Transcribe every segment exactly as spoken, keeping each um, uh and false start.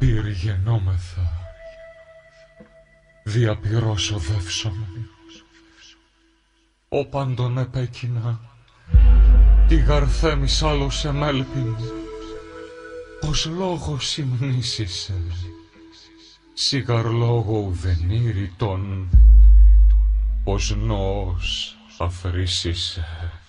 πύργενόμεθα, διαπυρός οδεύσομεν, όπαν τον επέκεινα, τη γαρθέμις άλλος εμέλπιν, πως λόγος υμνήσισε, σιγαρ λόγο ουδενήρητον, πως νόος αφρίσισε,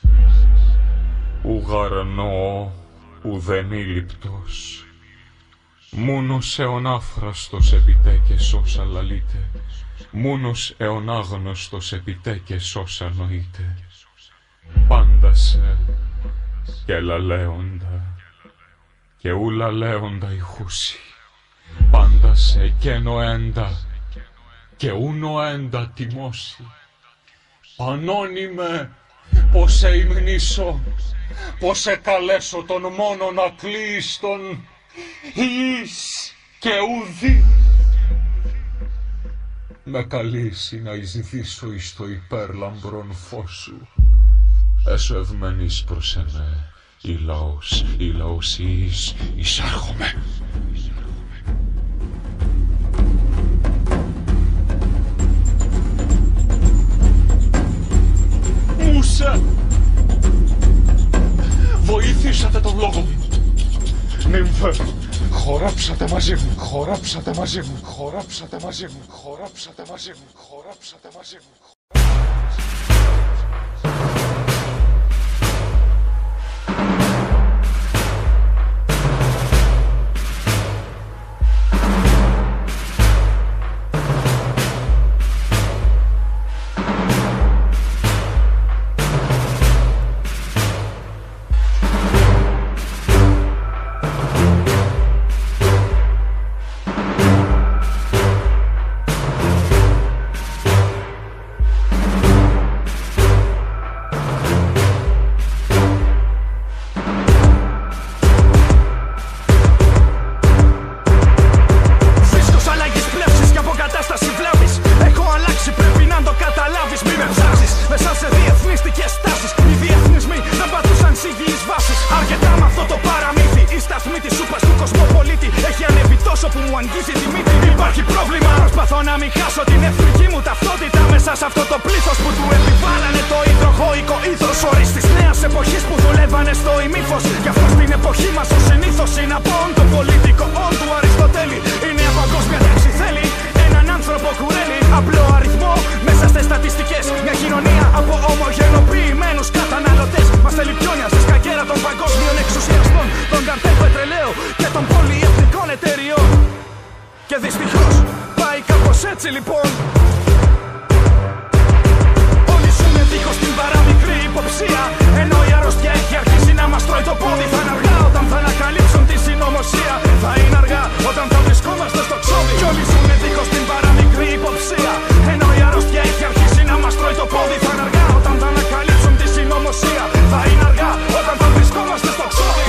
ουγαρ νόο ουδενήλιπτος, μόνος εωνάφραστος επιτέκες όσα λαλείτε, μόνος εωνάγνωστος επιτέκες όσα νοείτε, πάντασε και λαλέοντα και ου λαλέοντα ηχούσι, πάντασε και νοέντα και ου νοέντα τιμώσει, πανώνυμε πως σε υμνήσω, πως σε καλέσω τον μόνον ακλείστον, εις και ουδή. Με καλήσει να εισδύσω εις το υπέρλαμπρον φως σου, έσω ευμενής προς εμέ, η λαός, η λαός εις, εισάρχομαι. Μουσε, βοηθήσατε τον λόγο μου. Νυμφέ, χωράψατε μαζί μου, χωράψατε μαζί μου, χωράψατε μαζί μου, χωράψατε μαζί μου, χωράψατε μαζί μου. Υπάρχει πρόβλημα, προσπαθώ να μην χάσω την εθνική μου ταυτότητα μέσα σε αυτό το πλήθος που του επιβάλλανε το υδροχοϊκό είδος. Όρις της νέας εποχής που δουλεύανε στο ημίφος. Γι' αυτό στην εποχή μας ο συνήθως είναι από το πολιτικό όν του Αριστοτέλη. Η νέα παγκόσμια τάξη θέλει έναν άνθρωπο κουρέλι, απλό αριθμό μέσα στις στατιστικές. Μια κοινωνία από ομογενοποιημένους καταναλωτές. Μας θέλει πιόνια στη σκακέρα των παγκόσμιων εξουσιαστών, των καρτέλ πετρελαίου και των πολυεθνικών εταιριών. Και δυστυχώς πάει κάπως έτσι λοιπόν. Όλοι ζούμε δίχως την παραμικρή υποψία, ενώ η αρρώστια έχει αρχίσει να μας τρώει το πόδι. Θα είναι αργά όταν θα ανακαλύψουν τη συνωμοσία. Θα είναι αργά όταν θα βρισκόμαστε στο ξόδι. Κι όλοι ζούμε δίχως την παραμικρή υποψία, ενώ η αρρώστια έχει αρχίσει να μας τρώει το πόδι. Θα είναι αργά όταν θα ανακαλύψουν τη συνωμοσία. Θα είναι αργά όταν θα βρισκόμαστε στο ξόδι.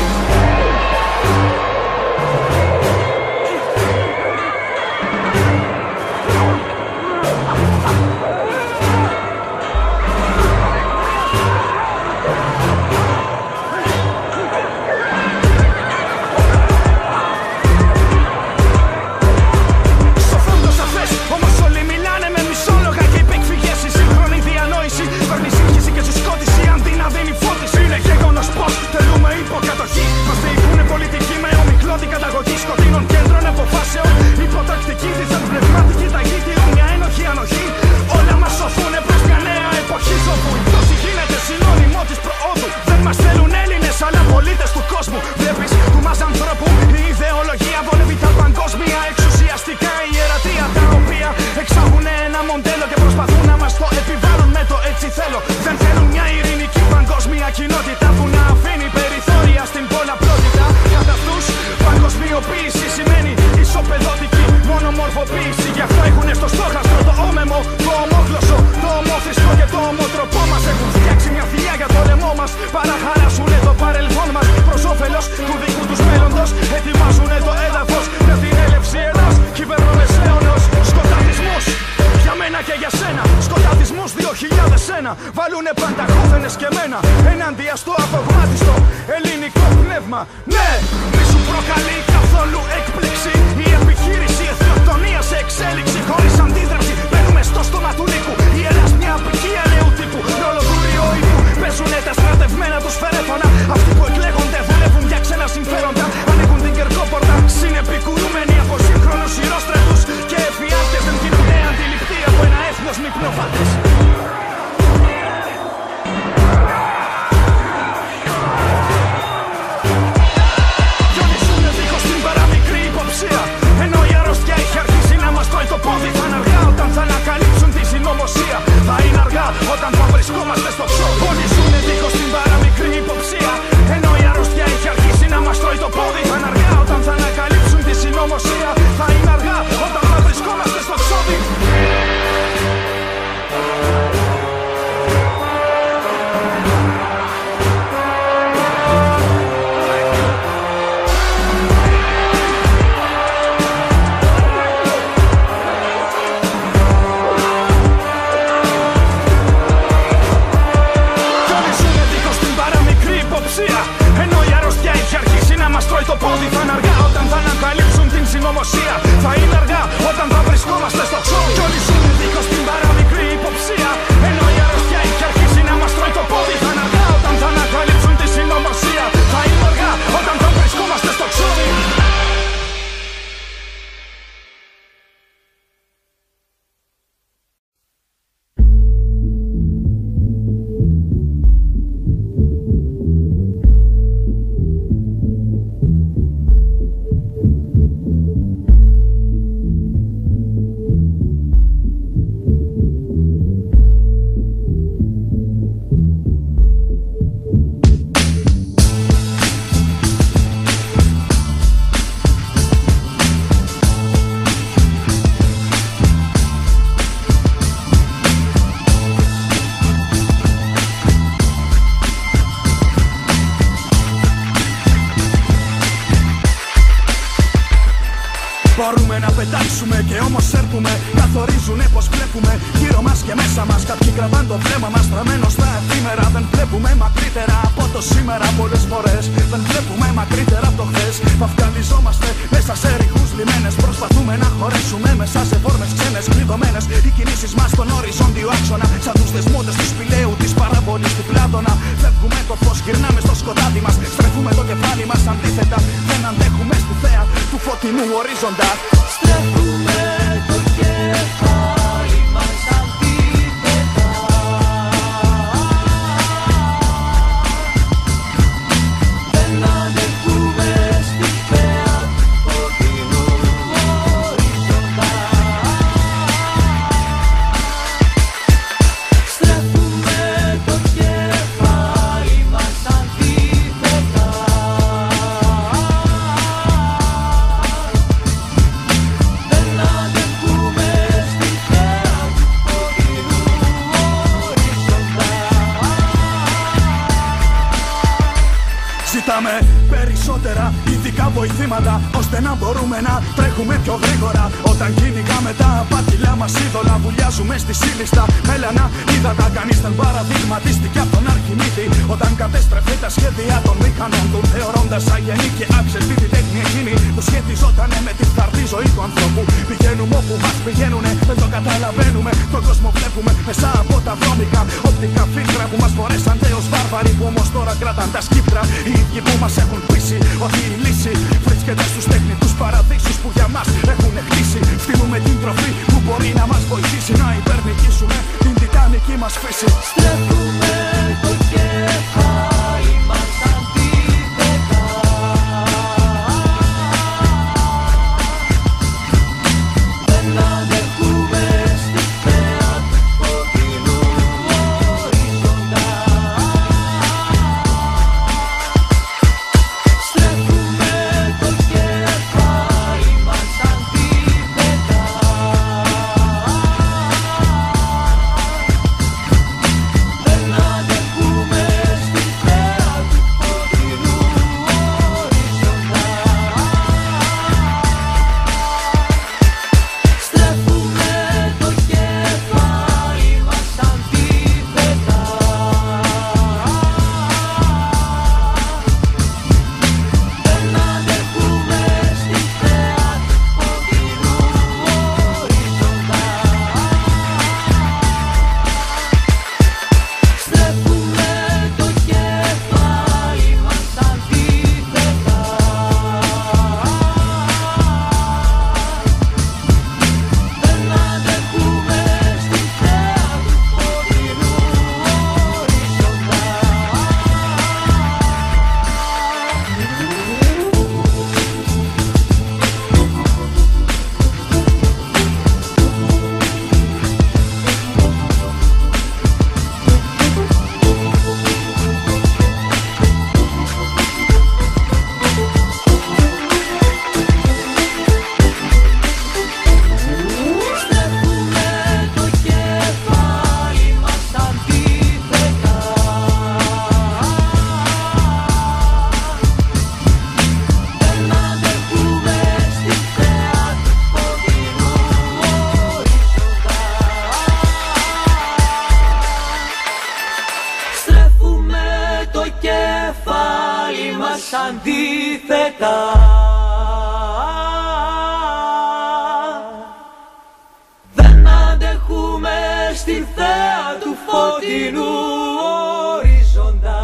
Κοινότητα που να αφήνει περιθώρια στην πολλαπλότητα. Κατά αυτούς παγκοσμιοποίηση σημαίνει ισοπεδωτική μονομορφοποίηση. Γι' αυτό έχουνε στο στόχαστρο το όμεμο, το ομόγλωσσο, το ομόθρησκο και το ομοτροπό μας. Έχουν φτιάξει μια θηλιά για το λαιμό μας. Παραχαράσουνε το παρελθόν μας προς όφελος του δικού τους μέλλοντος. Ετοιμάζουνε το έδαφος για την έλευση ενός κυβερνομεσαίωνος. Σκοταδισμούς για μένα και για σένα. Σκοταδισμούς δύο χιλιάδες ένα. Βάλουνε πανταχώθενες και μένα ενάντια στο απογμάτιστο ελληνικό πνεύμα. Ναι, μη σου προκαλεί καθόλου έκπληξη η συνωμοσία. Θα είναι αργά όταν θα βρισκόμαστε στο ξόρι. Κι όλοι ζούμε δίχως την παραμικρή υποψία. Ενώ η αρρώστια έχει αρχίσει να μας τρώει το πόδι. Θα είναι αργά όταν θα ανακαλύψουν τη συνωμοσία. Θα είναι αργά όταν θα βρισκόμαστε στο ξόρι. Μπορούμε να πετάξουμε και όμως έρθουμε. Καθορίζουνε πως βλέπουμε γύρω μας και μέσα μας. Κάποιοι κρατάν το βλέμμα μας στραμμένο στα εφήμερα. Δεν βλέπουμε μακρύτερα από το σήμερα. Πολλές φορές δεν βλέπουμε μακρύτερα από το χθες. Βαφκαλιζόμαστε μέσα σε ρηχούς λιμένες. Προσπαθούμε να χωρέσουμε μέσα σε φόρμες ξένες κλειδωμένες. Οι κινήσεις μας στον οριζόντιο άξονα. Σαν τους δεσμότες του σπηλαίου της παραβολής του Πλάτωνα. Φεύγουμε το φως, γυρνάμε στο σκοτάδι μας. Στρέφουμε το κεφάλι μας αντίθετα. Δεν αντέχουμε στη θέα του φωτεινού ορίζοντα. Στρέφουμε το κεφάλι μας αντίθετα. Δεν αντέχουμε στη θέα του φωτεινού ορίζοντα. Στρέφουμε το κεφάλι μας αντίθετα. Ζητάμε περισσότερα ειδικά βοηθήματα, ώστε να μπορούμε να τρέχουμε πιο γρήγορα. Όταν κυνηγάμε τα απάτηλα μας είδωλα, βουλιάζουμε στη σύλλη στα μέλανα ύδατα. Κανείς δεν παραδειγματίστηκε από τον Αρχιμίδη όταν κατέστρεφε τα σχέδια των μηχανών του, θεωρώντας αγενή και άψευτη τέχνη εκείνη που σχετιζότανε με τη φθαρτή ζωή του ανθρώπου. Πηγαίνουμε όπου μας πηγαίνουνε, δεν το καταλαβαίνουμε. Τον κόσμο βλέπουμε μέσα από τα βρώμικα οπτικά φίλτρα που μας φορέσαν τέος βάρβαροι, που όμως τώρα κρατάν τα σκύπτρα. Οι ίδιοι που μας έχουν πείσει ότι η λύση βρίσκεται στους τεχνητούς παραδείσους που για μας έχουν χτίσει. Στείλουμε την τροφή που μπορεί να μας βοηθήσει να υπερνικήσουμε την τιτανική μας φύση. Στρέφουμε το κεφάλι μας αντίθετα. Δεν αντέχουμε στη θέα του φωτεινού ορίζοντα. Στρέφουμε το κεφάλι μας αντίθετα. Δεν αντέχουμε στη θέα του φωτεινού ορίζοντα. Στρέφουμε το κεφάλι μας αντίθετα. Δεν αντέχουμε στη θέα του φωτεινού ορίζοντα. Στρέφουμε το κεφάλι μας αντίθετα. Δεν αντέχουμε στη θέα του φωτεινού ορίζοντα. Στρέφουμε το κεφάλι μας αντίθετα. Δεν αντέχουμε στη θέα του φωτεινού ορίζοντα. Στρέφουμε το κεφάλι μας αντίθετα. φωτεινού οριζόντα.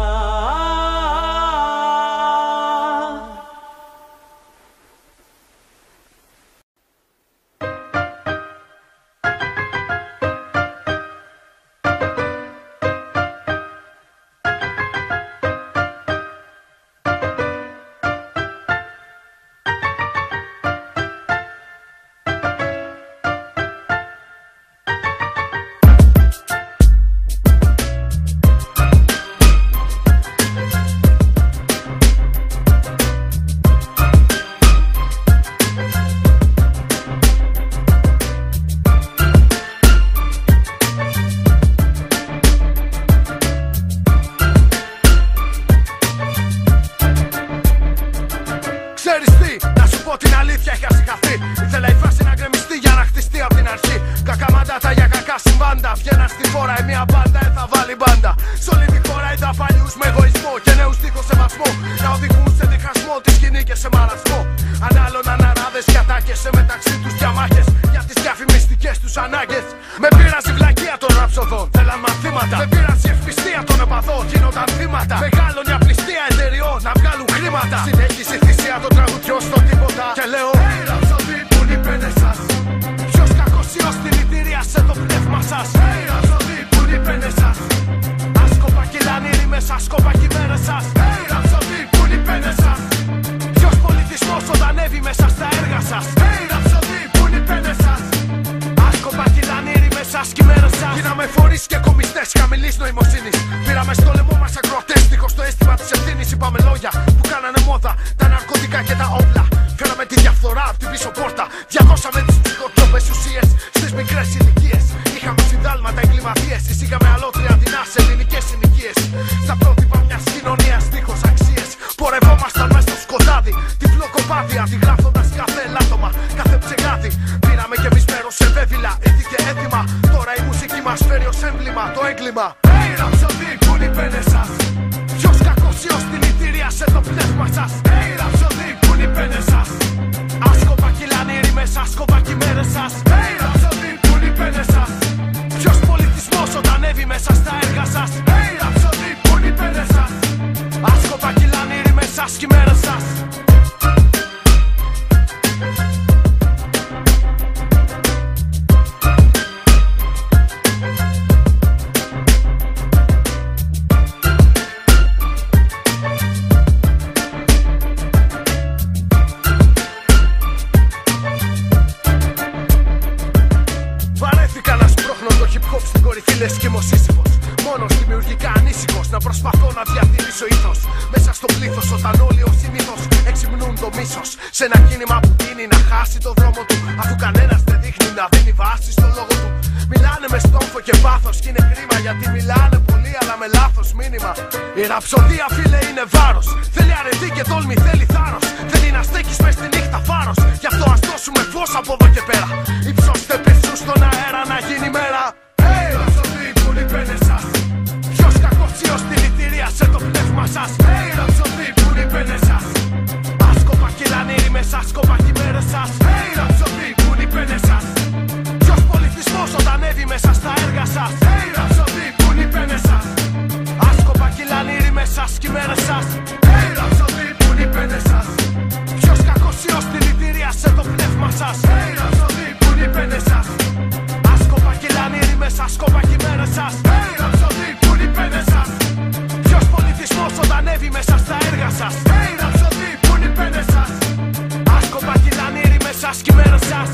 Ξέρεις τι, να σου πω την αλήθεια, έχει ασυχαθεί. Ήθελα η φάση να γκρεμιστεί για να χτιστεί από την αρχή. Κακά μαντάτα για κακά συμβάντα. Βγαίναν στη φόρα η μία μπάντα, ε, θα βάλει μπάντα. Σ' όλη τη χώρα είδα παλιούς με εγωισμό και νέους δίχως σεβασμό. Να οδηγούν σε διχασμό τη σκηνή και σε μαρασμό. Ανάλλον αναράδες και ατάκες μεταξύ τους διαμάχες για τις διαφημιστικές τους ανάγκες. Με πείραζε η βλακεία των ραψοδών, θέλαν μαθήματα. Με πείραζε η ευπιστία των επαδών, γίνονταν θύματα. Μεγάλων η απληστία εταιριών να βγάλουν χρήματα. Συνέχισε η θυσία των τραγουδιών στο τίποτα. Και λέω: Hey, ραψοδί, που είναι οι πένες σας. Ποιος κακοσιός δηλητηρίασε το πνεύμα σας. Hey, ραψοδί, που είναι οι πένες σας. Άσκοπα κυλάνε οι ρήμες, άσκοπα κι οι μέρες σας. Hey, ραψοδί, που είναι οι πένες σας. Ποιος πολιτισμός οδανεύει μέσα στα έργα σας. Hey, ραψοδί, που είναι οι πένες σας. Άσκοπα κυλάνε οι ρήμες σας κι οι μέρες σας. Γίναμε φορείς και κομιστές χαμηλής νοημοσύνης. Πήραμε στο λαιμό μας ακροατές, δίχως το αίσθημα της ευθύνης. Είπαμε λόγια που κάνανε μόδα, τα ναρκωτικά και τα όπλα. Φέραμε τη διαφθορά από την πίσω πόρτα. Διαδώσαμε τις ψυχοτρόπες ουσίες στις μικρές ηλικίες. Είχαμε συνδάλματα, εγκληματίες. Εισήγαμε αλότρια δεινά σε ελληνικές συνοικίες. Στα πρότυπα μιας κοινωνίας δίχως αξίες. Πορευόμασταν μέσα στο σκοτάδι. Τυφλό κοπάδι, αντιγράφοντας κάθε ελάττωμα, κάθε ψεγάδι. Πήραμε κι εμείς μέρος σε βέβηλα, ήδη και έτοιμα. Τώρα η μουσική μας φέρει ως έμβλημα το έγκλημα. Hey, ραψοδί, που είναι οι πένες σας. Ποιος κακοσιός δηλητηρίασε το πνεύμα σας. Hey, ραψοδί, που είναι οι πένες σας. Άσκοπα κυλάνε οι ρήμες, άσκοπα κι οι μέρες σας. Hey, ραψοδί, που είναι οι πένες σας. Ποιος πολιτισμός οδανεύει μέσα στα έργα σας. Hey, ραψοδί, που είναι οι πένες σας. Άσκοπα κυλάνε οι ρήμες σας κι οι μέρες σας. Στην κορυφή λες κι είμαι ο Σύσυφος. Μόνος δημιουργικά ανήσυχος να προσπαθώ να διατηρήσω ήθος μέσα στο πλήθος, όταν όλοι ως συνήθως εξυμνούν το μίσος. Σε ένα κίνημα που τίνει να χάσει το δρόμο του, αφού κανένας δεν δείχνει να δίνει βάση στο λόγο του. Μιλάνε με στόμφο και πάθος κι είναι κρίμα, γιατί μιλάνε πολύ αλλά με λάθος μήνυμα. Η ραψοδία, φίλε, είναι βάρος. Θέλει αρετή και τόλμη, θέλει θάρρος. Θέλει να στέκεις μες στη νύχτα φάρος. Γι' αυτό ας δώσουμε φως από εδώ και πέρα. Υψώστε πεσούς στον αέρα να γίνει μέρα. Hey, ραψοδί, που είναι οι πένες σας. Ποιος κακοσιός δηλητηρίασε το πνεύμα σας. Hey, ραψοδί, που είναι οι πένες σας. Άσκοπα κυλάνε οι ρήμες, άσκοπα κι οι μέρες σας. Hey, ραψοδί, που είναι οι πένες σας. Ποιος πολιτισμός οδανεύει μέσα στα έργα σας. Hey, ραψοδί, που είναι οι πένες σας. Άσκοπα κυλάνε οι ρήμες σας κι οι μέρες σας. Hey, ραψοδί, που είναι οι πένες σας. Ποιος κακοσιός δηλητηρίασε το πνεύμα σας. Hey, ραψοδί, που είναι οι πένες σας. Άσκοπα κυλάνε οι ρήμες, άσκοπα κι οι μέρες σας. Hey, ραψοδί, που είναι οι πένες σας. Ποιος πολιτισμός οδανεύει μέσα στα έργα σας. Hey, ραψοδί, που είναι οι πένες σας. Άσκοπα κυλάνε οι ρήμες σας κι οι μέρες σας.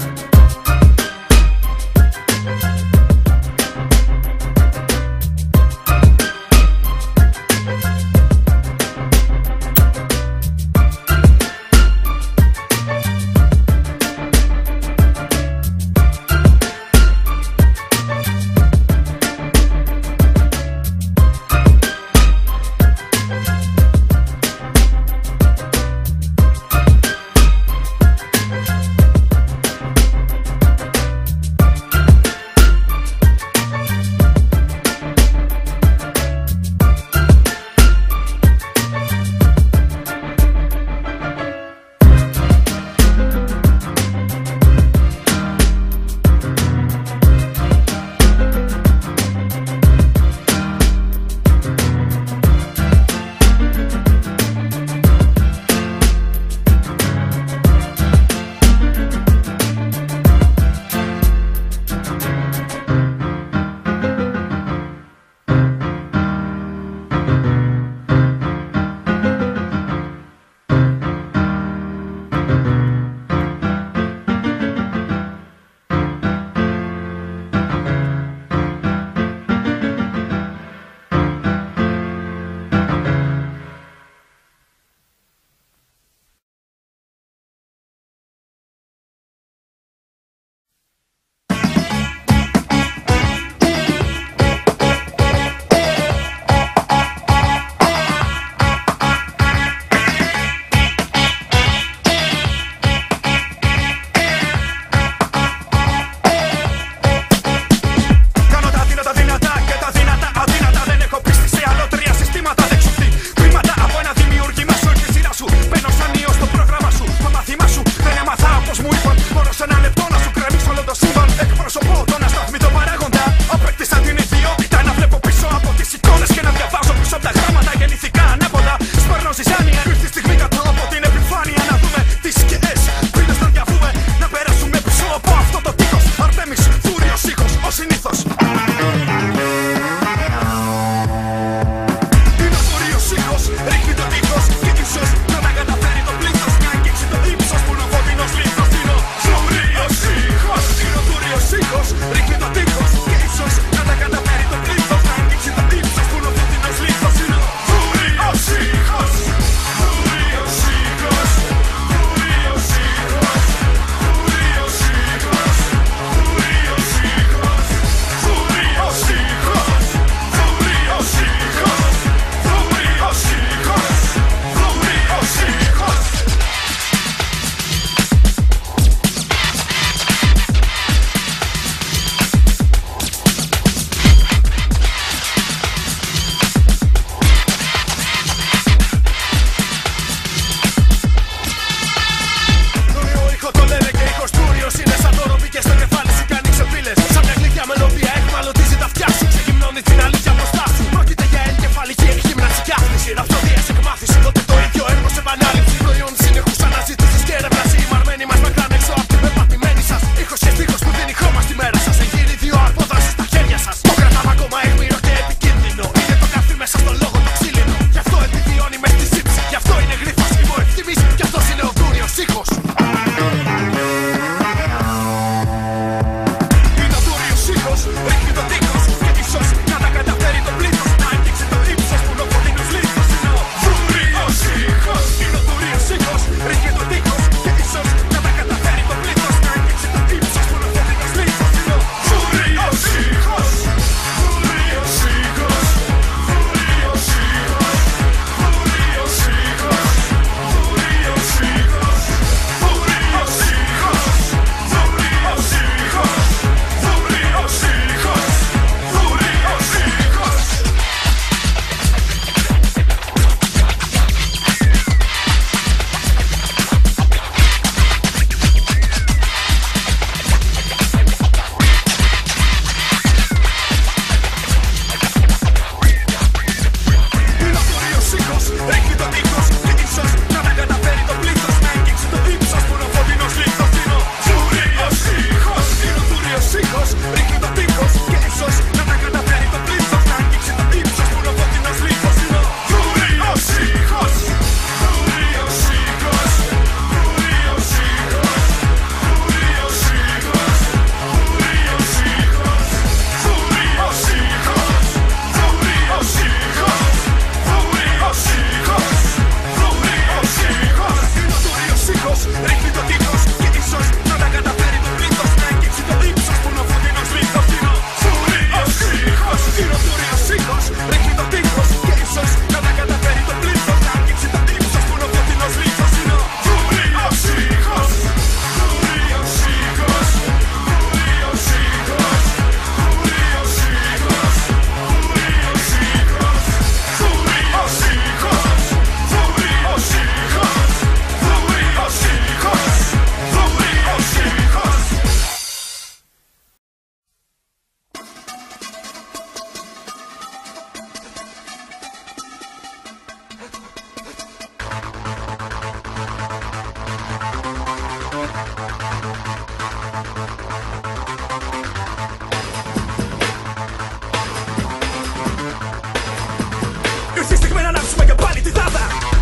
Ήρθε η στιγμή να ανάψουμε και πάλι τη τάδα.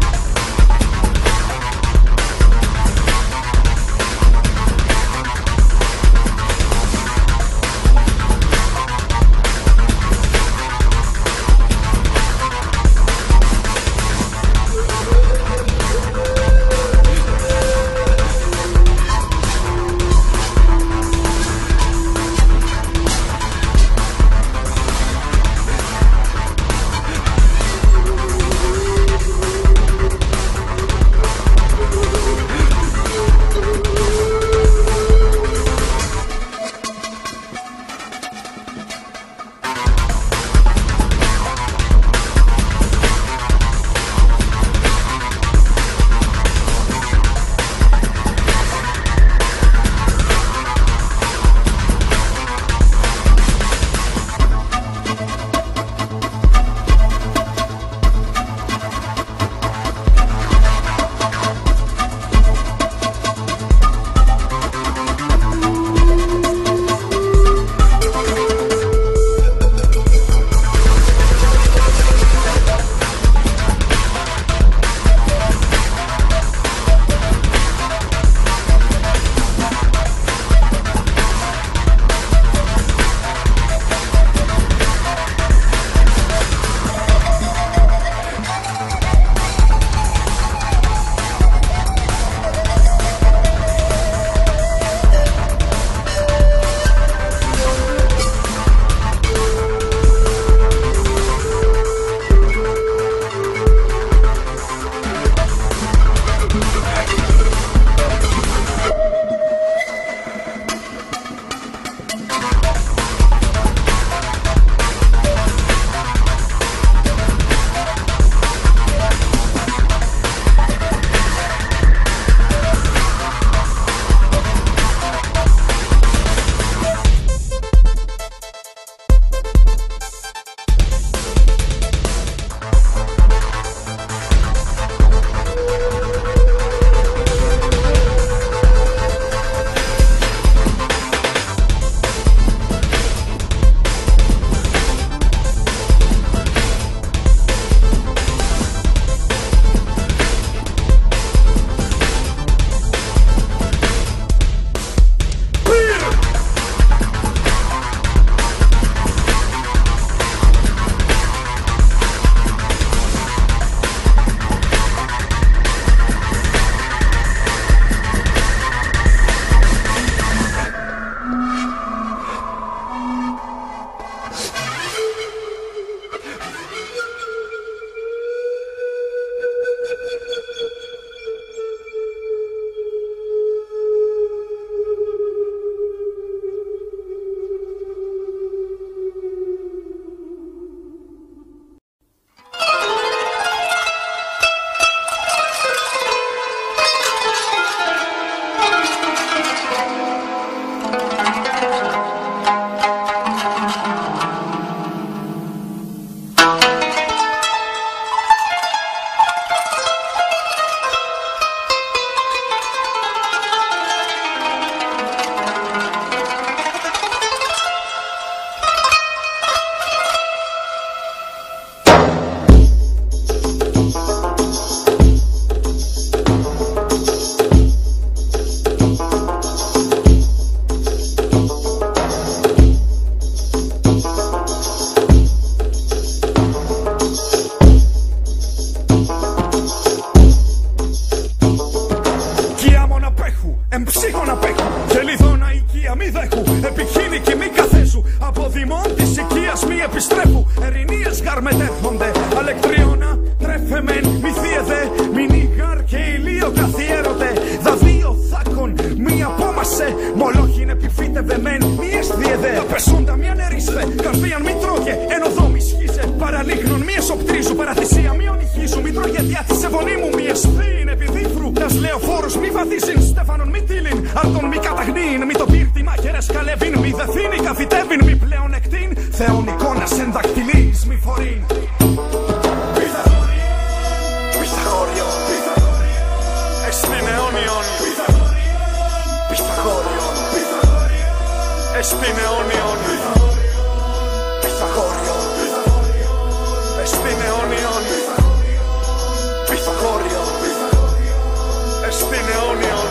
Εμψύχων απέχουν, γελιδώνα οικία μη δέχου. Επιχείρηκη μη καθέσου, από δημόν της οικίας μη επιστρέφου. Ερηνίες γαρ μετέρχονται, αλεκτριώνα τρέφεμεν. Μη θύεδε, μην ήγαρ και ηλίο καθιέρωτε. Δαβείο θάκων, μη απόμασε. Μολόχιν επιφύτευε μεν, μη εσθίεδε. Τα πεσούντα μη ανερίστε, καρδίαν μη τρώγε. Εν οδό μη σχίζε, παραλίχνων μη εσωπτρίζου. Παραθυσία μη ονυχίζου, μη τρώγε διά της ευωνή μου. Μη εσθήν επιδίφρου, τας λεωφόρους μη βαδίζειν. Στέφανον μη τίλιν, αρτον μη καταγνήν. Μη το πύρτη μάχαιρες καλεύειν, μη δεθύνει καθητεύειν. Μη πλέον εκτίν, θεόν εικόνας εν δακτυλής μη φορήν. Πυθαγόριο, Πυθαγόριο, εστιν αιώνιον. Πυθαγόριο, Πυθαγόριο. εστιν αιώνιον Πυθαγόριον εστιν αιώνιον Πυθαγόριον εστιν αιώνιον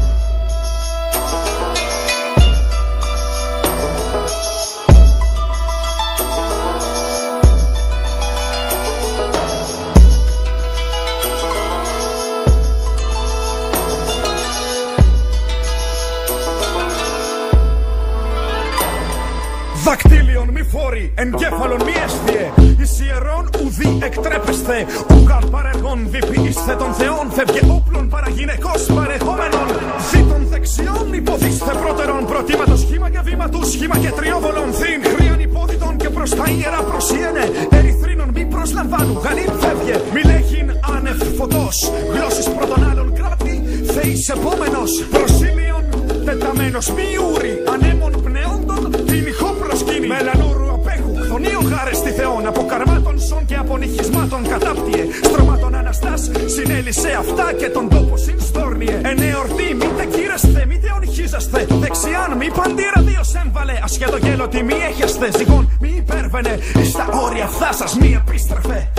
Δακτύλιον μη φόρη, εγκέφαλον μη έσθιε. Εις ιερών ουδή εκτρέπεσθε. Ουγαν παρεργών διποιείστε των θεών. Φεύγε όπλων παραγυναικός παρεχόμενων. Δι των δεξιών υποδείστε πρώτερον. Προτίματο σχήμα και βήμα του σχήμα και τριόβολων. Θύν χρίαν υπόδιτων και προς τα ιερά προσίαινε. Ερυθρίνων μη προσλαμβάνου, γαλήν φεύγε. Μη λέγειν άνευ φωτός. Γλώσσης πρώτων άλλων κράτη. Θεής επόμενος. Προσήλιον τεταμένος μη ούρη. Ανέμων πνεόντων την ηχό προσκύνη. Μελανούρου απέχου, χθονίων χάρεστη θεών. Από καρμάτων σων και από νυχισμάτων κατάπτυε. Στρωμάτων αναστάς συνέλησε αυτά και τον τόπο συνστόρνιε. Ενεορτή, μη τε κύρεστε, μη τε ονυχίζεστε. Δεξιάν, μη παντήρα δίος έμβαλε. Ασχέτω γέλο τι μη έχεστε. Ζυγών, μη υπέρβαινε. Εις τα όρια αυτά σας μη επίστρεφε.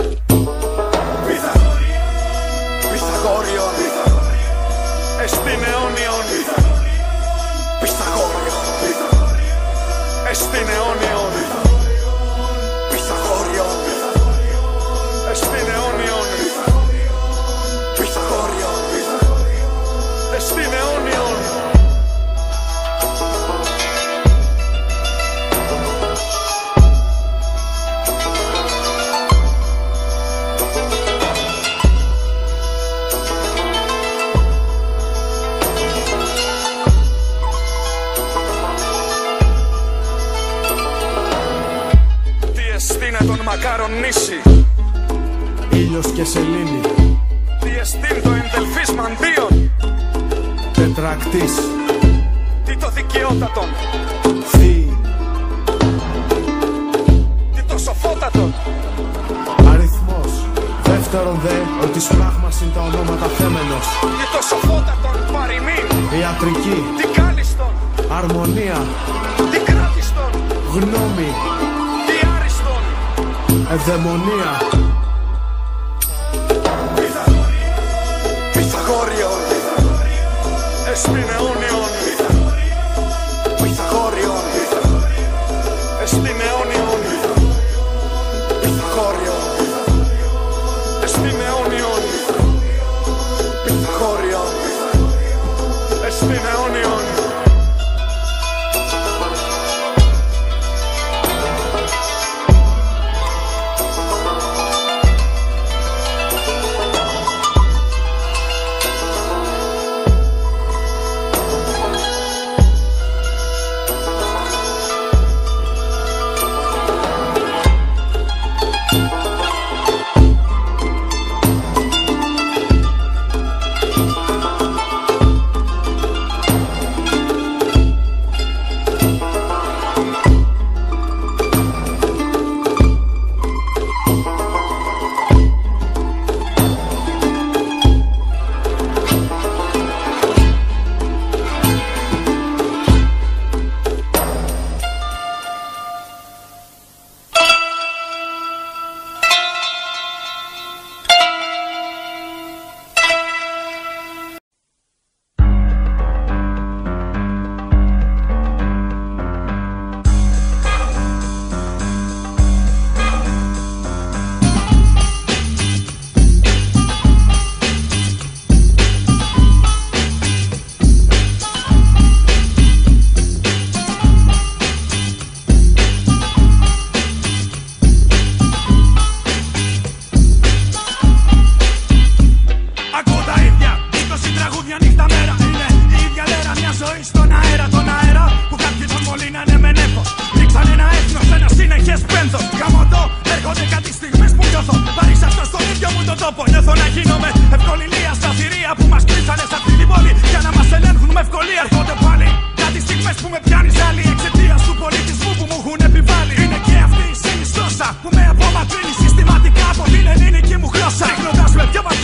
Πυθαγόριον εστιν αιώνιον Πυθαγόριον εστιν αιώνιον Πυθαγόριον εστιν αιώνιον Πυθαγόριον εστιν αιώνιον τον μακάρον νήσι. Ήλιος και σελήνη. Τι εστίν το ενδελφής μαντίον. Τετρακτής. Τι το δικαιότατον. Θείοι. Τι το σοφότατον. Αριθμός. Δεύτερον δε ότι σπράγμας είναι τα ονόματα θέμενος. Τι το σοφότατον παροιμήν. Ιατρική. Τι κάλιστον. Αρμονία. Τι κράτιστον. Γνώμη. Ευδαιμονία. Πυθαγόριον εστιν αιώνιον Πυθαγόριον εστιν αιώνιον Πυθαγόριον εστιν αιώνιον Πυθαγόριον εστιν αιώνιον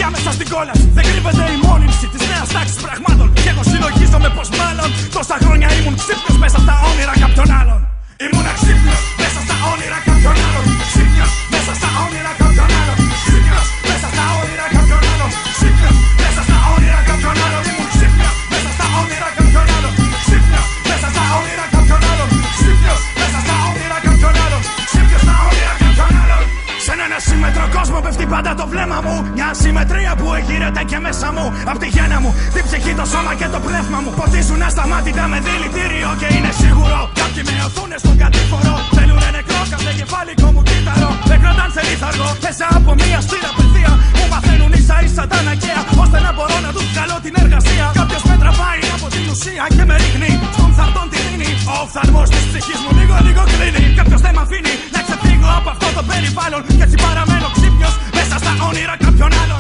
Δεν κρύβεται η μόνιμση της νέας τάξης πραγμάτων. Και εγώ συλλογίζομαι πως μάλλον τόσα χρόνια ήμουν ξύπνιος μέσα στα όνειρα κάποιον άλλον. Ήμουν ξύπνιος μέσα στα όνειρα κάποιον άλλον. Ξύπνιος μέσα στα όνειρα κάποιον άλλον. Ξύπνιος μέσα στα όνειρα κάποιον άλλον. Ξύπνιος μέσα στα όνειρα κάποιον άλλον. Ήμουν ξύπνιος μέσα στα όνειρα κάποιον άλλον. Ξύπνιος μέσα στα όνειρα κάποιον άλλον. Ξύπνιος μέσα στα όνειρα κάποιον άλλον. Ξύπνιος στα όνειρα κάποιον άλλον. Σε έναν ασύμμετρο κόσμο πέφτει πάντα το βλέμμα μου. Μια ασυμμετρία που εγείρεται και μέσα μου. Απ' τη γέννα μου, την ψυχή, το σώμα και το πνεύμα μου. Ποτίζουν ασταμάτητα με δηλητήριο και είναι σίγουρο. Κάποιοι με οθούνες στον κατήφορο. Θέλουνε νεκρό κάθε κεφάλικο μου κύτταρο. Με κρατάν σε λίθαργο μέσα από μια στήρα παιδεία. Μου μαθαίνουν ίσα ίσα τα αναγκαία. Ώστε να μπορώ να τους βγάλω την εργασία. Κάποιος με τραβάει από την ουσία και με ρίχνει στον θαρτόν τη δίνει. Ο οφθαλμός της ψυχής μου λίγο λίγο κλείνει. Κάποιος δεν μ' αφήνει να ξεφύγω από αυτό το περιβάλλον. Και έτσι παραμένω ξύπνιος μέσα στα όνειρα κάποιον άλλον.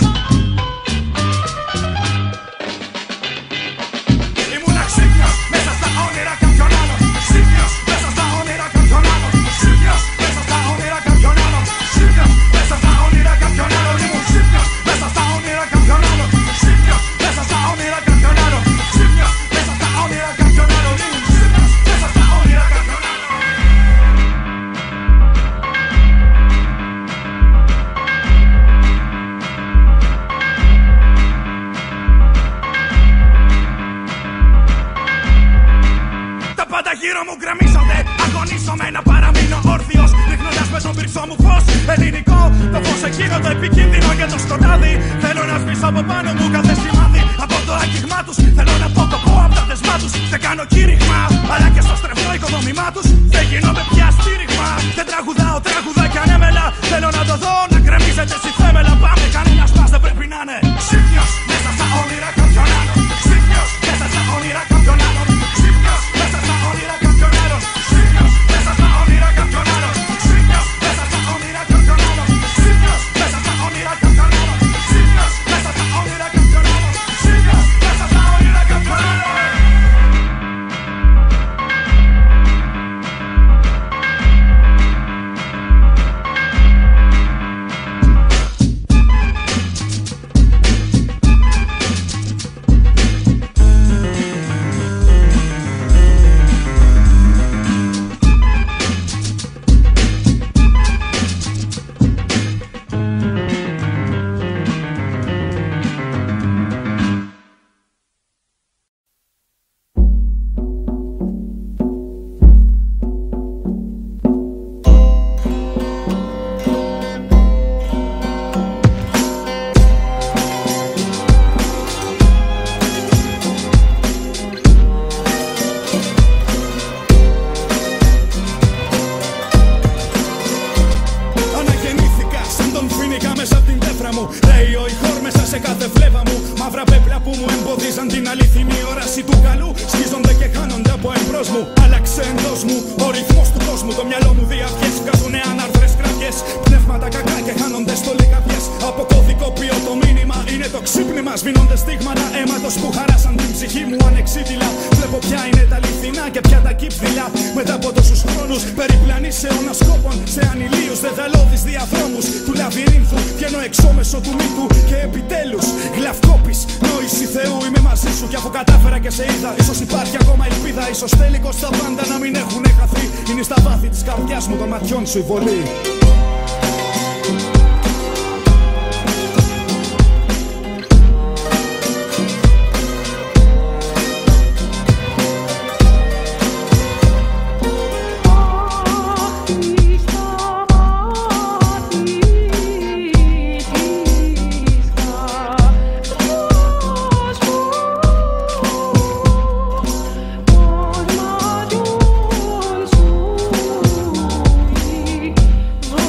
Ήμουνα ξύπνιος μέσα στα όνειρα κάποιον άλλον. Ξύπνιος μέσα στα όνειρα κάποιον άλλον. Ξύπνιος μέσα στα όνειρα κάποιον άλλον. Ξύπνιος μέσα στα όνειρα κάποιον άλλον. Ήμουν ξύπνιος μέσα στα όνειρα κάποιον άλλον. Ξύπνιος μέσα στα όνειρα κάποιον άλλον. Ξύπνιος μέσα στα όνειρα κάποιον άλλον. Ήμουν ξύπνιος μέσα στα όνειρα κάποιον άλλον. Τα πάντα γύρω μου γκρεμίζονται. Αγωνίζομαι να παραμείνω όρθιος. Ρίχνοντας με τον πυρσό μου φως ελληνικό. Το φως εκείνο το επικίνδυνο για το σκοτάδι. Θέλω να σβήσω από πάνω μου κάθε σημάδι. Από το άγγιγμά τους θέλω να αποκοπώ από τα δεσμά τους. Δεν κάνω κήρυγμα, αλλά και στο στρεβλό οικοδόμημά τους δεν γίνομαι πια στήριγμα. Δεν τραγουδάω τραγουδάκια ανέμελα. Θέλω να το δω να γκρεμίζεται στη θέμελα. Πάμε, κανένας μας δεν πρέπει να είναι ξύπνιος μέσα στα όνειρα κάποιον άλλον. Ξύπνιος μέσα στα όνειρα κάποιον άλλον. Ξύπνιος μέσα στα όνειρα κάποιον άλλον. Ξύπνιος μέσα στα όνειρα κάποιον άλλον. Ξύπνιος μέσα στα όνειρα κάποιον άλλον. Ξύπνιος μέσα στα όνειρα κάποιον άλλον. Ξύπνιος μέσα στα όνειρα κάποιον άλλον. Ξύπνιος μέσα στα όνειρα κάποιον άλλον. Σου η βολή. Oh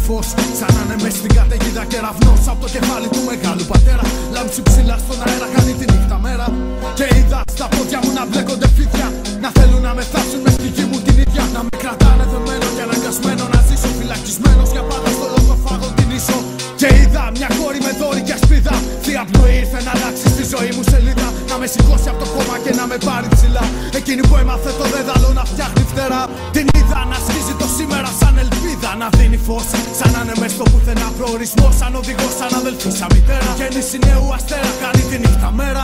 φως. Σαν να είναι μες στην καταιγίδα κεραυνός. Απ' το κεφάλι του μεγάλου πατέρα λάμψει ψηλά στον αέρα, κάνει τη νύχτα μέρα. Και είδα στα πόδια μου να μπλέκονται φίδια, να θέλουν να με θάψουν μες στη γη μου την ίδια. Να με κρατάνε δεμένο και αναγκασμένο να ζήσω φυλακισμένος για πάντα στο λογοφάγο την ίσο. Και είδα μια κόρη με δόρυ και ασπίδα. Θεία πνοή ήρθε να αλλάξει στη ζωή μου σελίδα. Να με σηκώσει από το κόμμα και να με πάρει ψηλά. Εκείνη που έμαθε το δέδαλο να φτιάχνει φτερά. Την είδα να σκίζει το σήμερα σαν ελπίδα. Να δίνει φως, σαν να είναι μες στο πουθενά προορισμό. Σαν οδηγό, σαν αδελφή, σαν μητέρα. Γέννηση νέου αστέρα, κάνει τη νύχτα μέρα.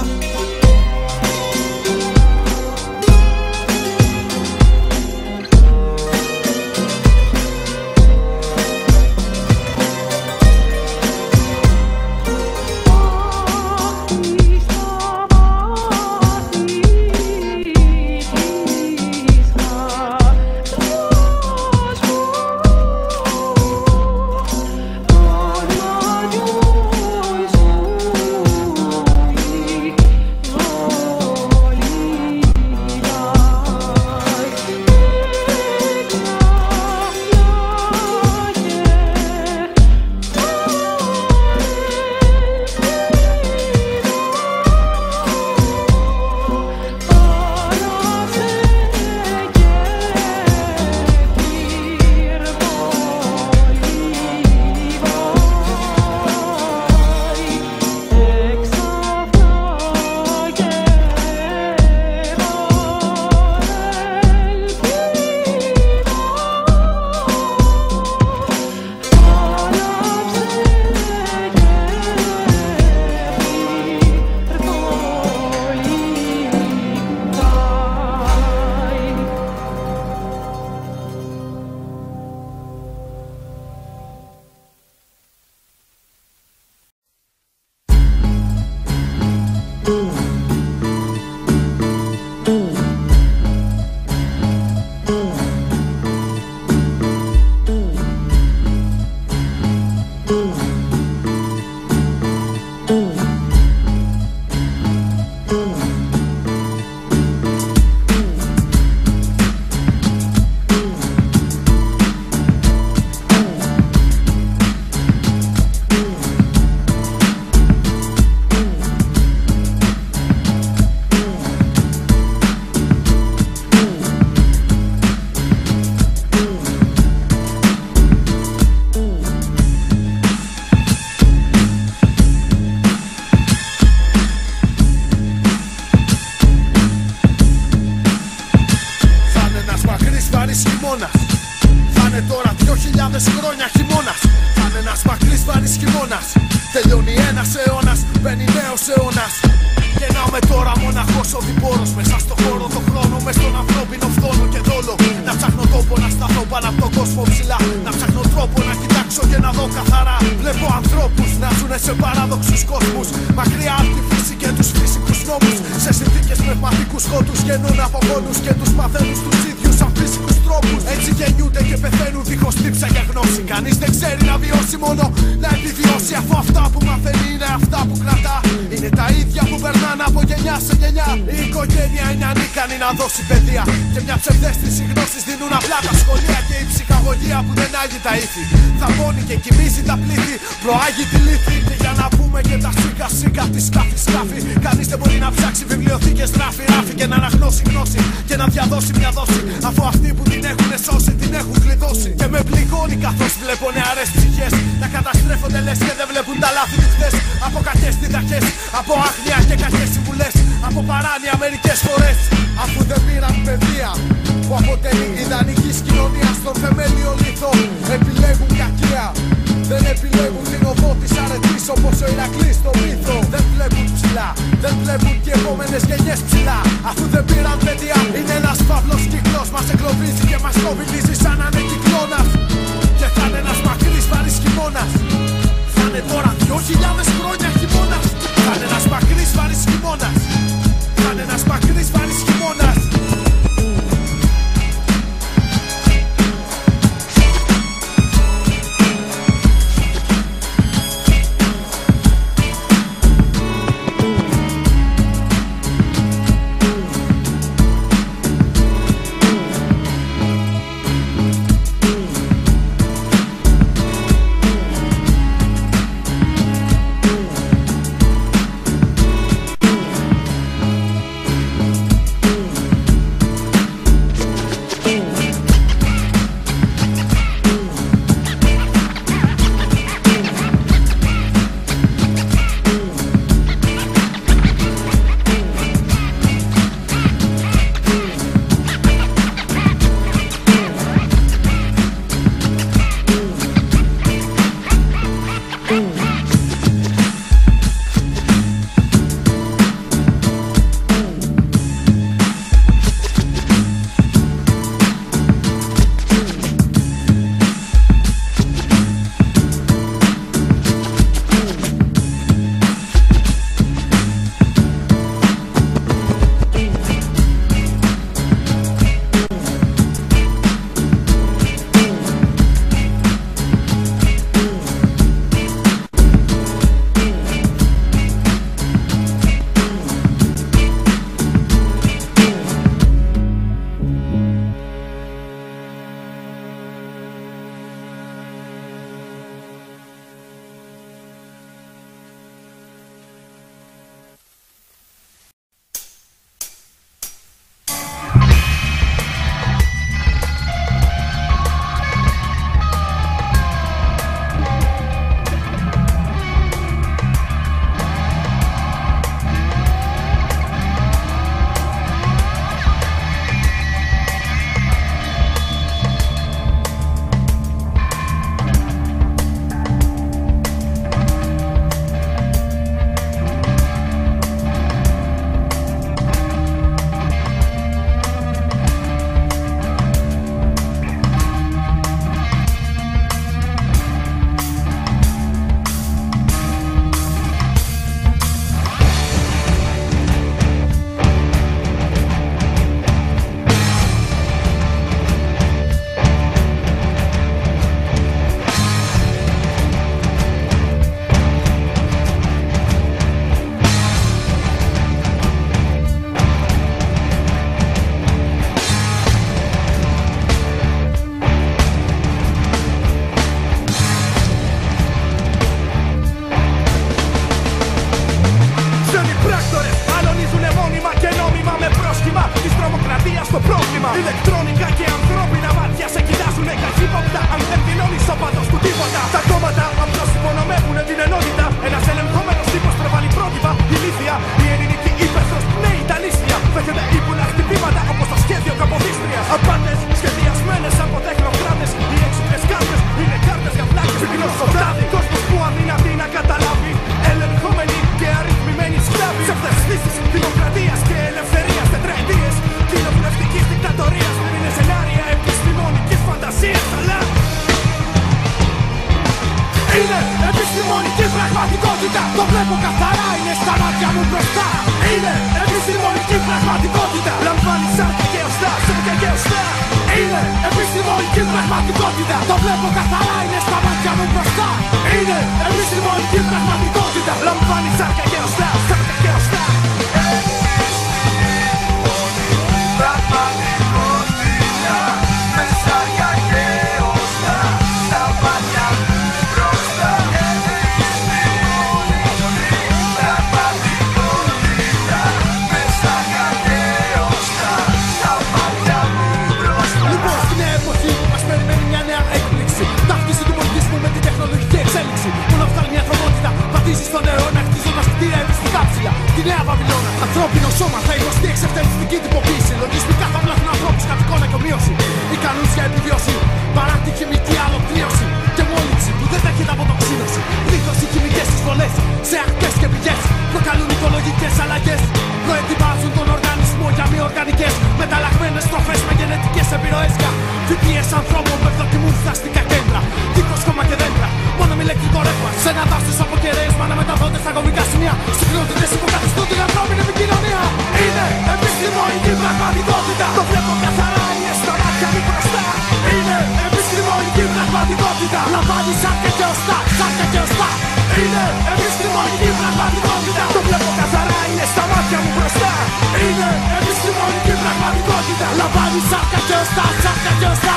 Θα είναι τώρα δυο χιλιάδες χρόνια χειμώνας. Θα είναι ένας μακρύς βαρύς χειμώνας. Τελειώνει ένας αιώνας, μπαίνει νέος αιώνας. Γεννάομαι τώρα μοναχός οδηπόρος. Μέσα στο χώρο το χρόνο, μες στον ανθρώπινο φθόνο και δόλο. Να ψάχνω τόπο να σταθώ πάνω από τον κόσμο ψηλά. Να ψάχνω τρόπο να κοιτάξω και να δω καθαρά. Βλέπω ανθρώπους να ζουνε σε παράδοξους κόσμους. Μακριά από τη φύση και τους φυσικούς νόμους. Σε συνθήκες πνευματικούς χώτους γεννούν από πόνους και τους μαθαίνουν στους ίδιους αφύσικους τρόπους. Έτσι γεννιούνται και πεθαίνουν δίχως τύψα και γνώση. Κανείς δεν ξέρει να βιώσει, μόνο να επιβιώσει. Αφού αυτά που μαθαίνει είναι αυτά που κρατά. Είναι τα ίδια που περνάνε από γενιά σε γενιά. Η οικογένεια είναι ανίκανη να δώσει παιδεία. Και μια ψευδαίσθηση γνώσης δίνουν απλά τα σχολεία. Και η ψυχαγωγία που δεν άγει τα ήθη. Θαμώνει και κοιμίζει τα πλήθη. Προάγει τη λύθη. Και για να πούμε και τα σίκα σίκα, τη σκάφη σκάφη. Κανείς δεν μπορεί να ψάξει βιβλιοθήκες ράφι ράφι. Και να αναγνώσει γνώση και να διαδώσει μια δόση. Αφού αυτοί που την έχουν σώσει την έχουν κλειδώσει. Και με πληγώνει καθώς βλέπω νεαρές ψυχές να καταστρέφονται λες και δεν βλέπουν τα λάθη του χθες. Από κακές διδαχές, από άγνοια και κακές συμβουλές. Από παράνοια μερικές φορές. Αφού δεν πήραν παιδεία που αποτελεί ιδανικής κοινωνίας στον θεμέλιο λίθο, επιλέγουν κακία. Δεν επιλέγουν την οδό της αρετής όπως ο Ηρακλής στο μύθο. Δεν βλέπουν ψηλά, δεν βλέπουν και επόμενες γενιές ψηλά. Αφού δεν πήραν παιδεία, είναι ένας παύλος κύκλος. Μας εγκλωβίζει και μας κοβιλίζει σαν να είναι κυκλώνας. Και θα είναι ένας μακρύς βαρύς χειμώνας. Θα είναι τώρα δυο χιλιάδες χρόνια χειμώνας. Θα είναι ένας μακρύς βαρύς χειμώνας. Θα είναι ένας μακρύς βαρύς χειμώνας. σώμα θα υποστεί εξευτελιστική τυποποίηση. Λογιστικά θα βλάφουν ανθρώπους κατ' εικόνα και ομοίωση. Ικανούς για επιβίωση παρά τη χημική αλοκλήρωση και μόλυνση που δεν δέχεται αποτοξίνωση. Πλήθος οι χημικές εισβολές σε ακτές και πηγές προκαλούν οικολογικές αλλαγές. Προετοιμάζουν τον οργανισμό για μη οργανικές μεταλλαγμένες τροφές με γενετικές επιρροές. Για θητείες ανθρώπων που ευδοκιμούν φθαστικά κέντρα. Δίχως χώμα και δέντρα, μόνο με ηλεκτρικό ρεύμα. Σε ένα δάσος από κεραίες με αναμεταδότες στα κομβικά σημεία. Συχνότητες υποκαθιστούν την ανθρώπινη επικοινωνία. Είναι επιστημονική πραγματικότητα. Το βλέπω καθαρά, είναι στα μάτια μου μπροστά. Είναι επιστημονική πραγματικότητα. Λαμβάνει σάρκα και οστά, σάρκα και οστά. Είναι επιστημονική πραγματικότητα. Το βλέπω καθαρά, είναι στα μάτια μου μπροστά. Είναι επιστημονική πραγματικότητα. Λαμβάνει σάρκα και οστά, σάρκα και οστά.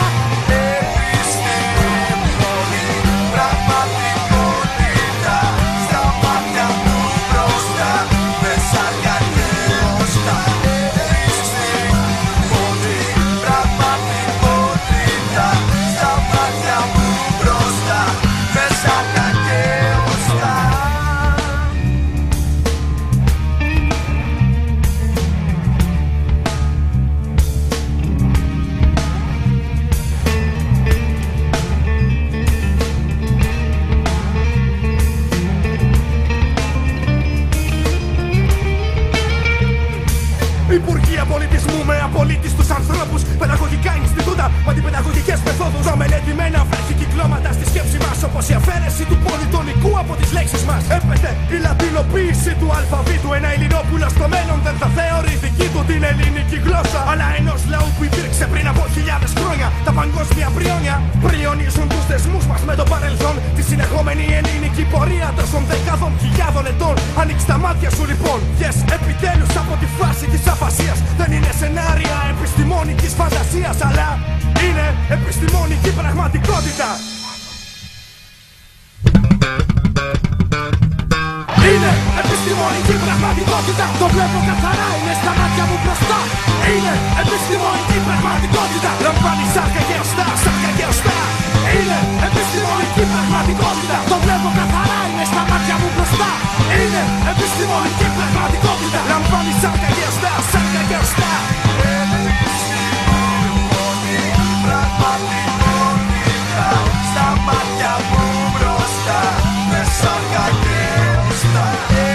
Υπουργεία πολιτισμού με απολύτιστους ανθρώπους. Παιδαγωγικά Ινστιτούτα με αντιπαιδαγωγικές μεθόδους. Προμελετημένα βρέχει κυκλώματα στη σκέψη μας. Όπως η αφαίρεση του πολυτονικού από τις λέξεις μας. Έπεται η λατινοποίηση του αλφαβήτου. Ένα Ελληνόπουλο στο μέλλον δεν θα θεωρεί δική του την ελληνική γλώσσα. Αλλά ενός λαού που υπήρξε πριν από χιλιάδες χρόνια. Τα παγκόσμια πριόνια πριονίζουν τους θεσμούς μας με το παρελθόν. Τη συνεχόμενη ελληνική πορεία τόσων δεκάδων χιλιάδων ετών. Ανοίξ' τα μάτια σου λοιπόν. Yes, επιτέλους από τη φάση της αφασίας. Δεν είναι σενάρια επιστημονικής φαντασίας, αλλά είναι επιστημονική πραγματικότητα. Είναι επιστημονική πραγματικότητα. Το βλέπω καθαρά, είναι στα μάτια μου μπροστά. Είναι επιστημονική πραγματικότητα. Λαμβάνει σάρκα και οστά, σάρκα και οστά. Είναι επιστημονική πραγματικότητα. Το βλέπω καθαρά, είναι στα μάτια μου μπροστά. Είναι επιστημονική πραγματικότητα. Λαμβάνει σάρκα και οστά, σάρκα και οστά. Πραγματικότητα. Στα μάτια μου μπροστά. Με σάρκα και οστά.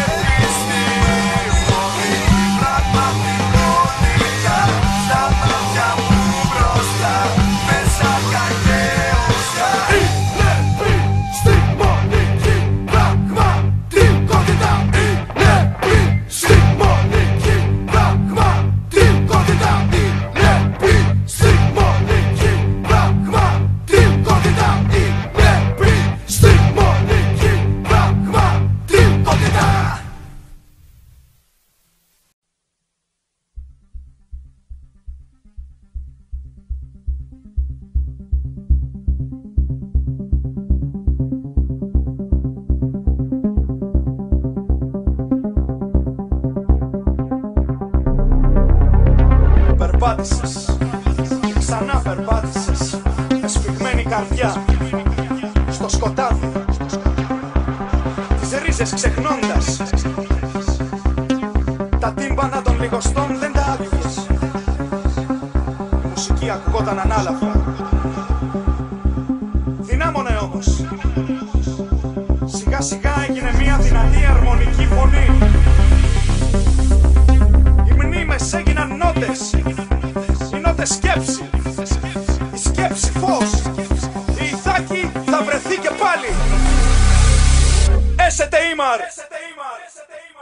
Περπάτησες, ξανά περπάτησες, με σφιγμένη καρδιά, στο σκοτάδι, τις ρίζες ξεχνώντας. Τα τύμπανα των λιγοστών δεν τα άκουγες. Η μουσική ακουγόταν ανάλαφρα. Δυνάμωνε όμως. Σιγά σιγά έγινε μια δυνατή αρμονική φωνή. Οι μνήμες έγιναν νότες. Οι νότες σκέψη. Η σκέψη φως. Η Ιθάκη θα βρεθεί και πάλι. Έσετε ήμαρ.